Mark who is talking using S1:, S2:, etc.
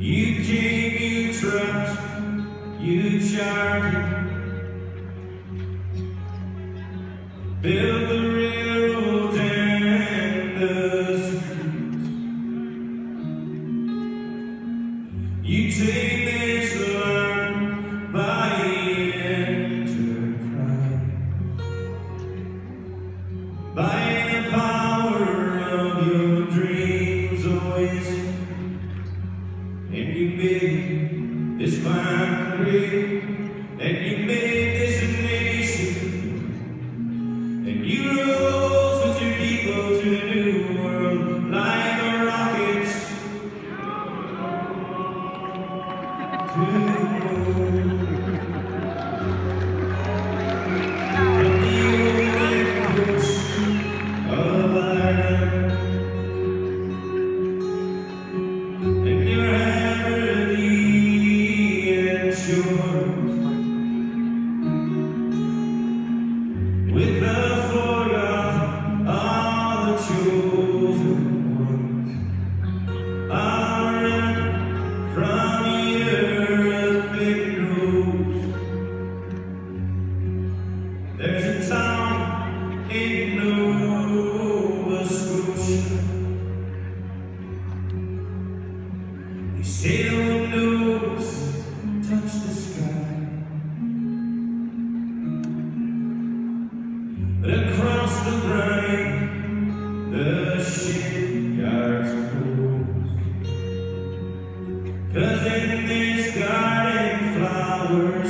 S1: You came, you trapped, you charted, built the railroad and the streets. You take this land by enterprise, by the power of your dreams always. And you made this land great, and you made this a nation, and you rose with your people to the new world like the rockets to the moon. From the old coast of Ireland, and your with the forgotten, all the chosen ones are running from European roads. There's a town in Nova Scotia. They say the windows touch the sky, but across the brine, the shipyard's closed. 'Cause in this garden flowers